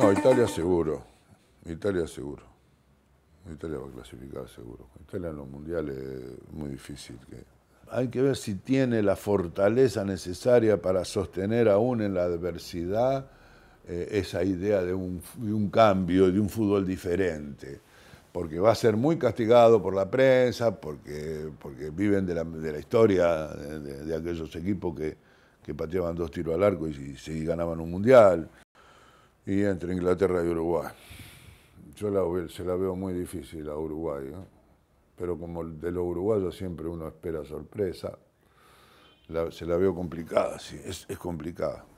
No, Italia seguro. Italia seguro. Italia va a clasificar seguro. Italia en los mundiales es muy difícil. Hay que ver si tiene la fortaleza necesaria para sostener aún en la adversidad esa idea de un cambio, de un fútbol diferente. Porque va a ser muy castigado por la prensa, porque viven de la historia de aquellos equipos que pateaban 2 tiros al arco y ganaban un mundial. Y entre Inglaterra y Uruguay. Se la veo muy difícil a Uruguay, ¿eh? Pero como de los uruguayos siempre uno espera sorpresa, se la veo complicada, sí, es complicada.